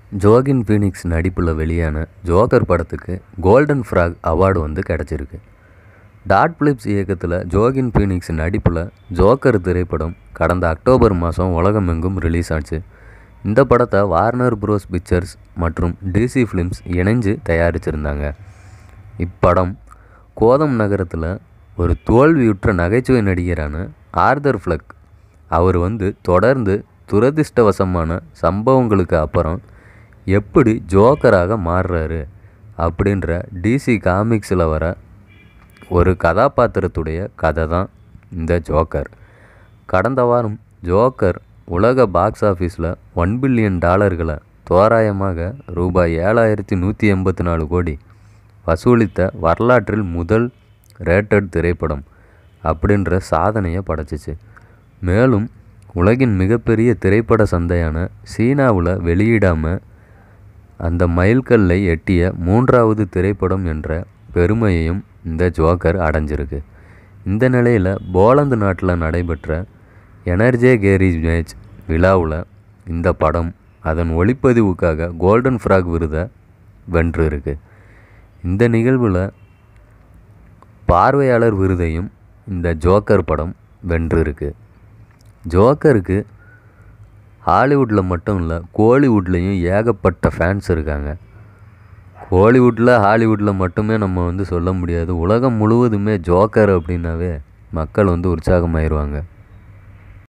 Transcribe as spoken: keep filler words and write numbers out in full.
ஜோகின் Phoenix நடிப்பில் வெளியான joker படத்துக்கு கோல்டன் ஃப்ராக் அவார்டு வந்து கிடச்சிருக்கு. டாட் பிலிப்ஸ் இயக்கத்தில் ஜோகின் ஃபீனிக்ஸ் நடிப்பில் ஜோக்கர் திரைப்படம் கடந்த அக்டோபர் மாதம் உலகமெங்கும் ரிலீஸ் ஆச்சு. இந்த படத்தை வார்னர் ப்ரோஸ் பிக்சர்ஸ் மற்றும் டிசி ஃபிலிம்ஸ் இணைஞ்சு தயாரிச்சிருந்தாங்க. இப்படம் கோதம் நகரத்தில் ஒரு தோல்வியுற்ற நகைச்சுவை நடிகரான ஆர்தர் ஃப்ளெக் அவர் வந்து தொடர்ந்து துரதிர்ஷ்டவசமான சம்பவங்களுக்கு அப்புறம் எப்படி ஜோக்கராக மாறுறாரு அப்படின்ற டிசி காமிக்ஸில் வர ஒரு கதாபாத்திரத்துடைய கதை தான் இந்த ஜோக்கர். கடந்த வாரம் ஜோக்கர் உலக பாக்ஸ் ஆஃபீஸில் ஒன் பில்லியன் டாலர்களை தோராயமாக ரூபாய் ஏழாயிரத்தி நூற்றி எண்பத்தி நாலு கோடி வசூலித்த வரலாற்றில் முதல் ரேட்டட் திரைப்படம் அப்படின்ற சாதனையை படைச்சிச்சு. மேலும் உலகின் மிகப்பெரிய திரைப்பட சந்தையான சீனாவில் வெளியிடாமல் அந்த மைல்கல்லை எட்டிய மூன்றாவது திரைப்படம் என்ற பெருமையையும் இந்த ஜோக்கர் அடைஞ்சிருக்கு. இந்த நிலையில் போலந்து நாட்டில் நடைபெற்ற எனர்ஜே கேரேஜ் மேட்ச் விழாவில் இந்த படம் அதன் ஒளிப்பதிவுக்காக கோல்டன் ஃப்ராக் விருதை வென்று இருக்கு. இந்த நிகழ்வில் பார்வையாளர் விருதையும் இந்த ஜோக்கர் படம் வென்று இருக்கு. ஜோக்கருக்கு ஹாலிவுட்டில் மட்டும் இல்லை, கோலிவுட்லேயும் ஏகப்பட்ட ஃபேன்ஸ் இருக்காங்க. கோலிவுட்டில் ஹாலிவுட்டில் மட்டுமே நம்ம வந்து சொல்ல முடியாது, உலகம் முழுவதுமே ஜோக்கர் அப்படின்னாவே மக்கள் வந்து உற்சாகமாயிருவாங்க.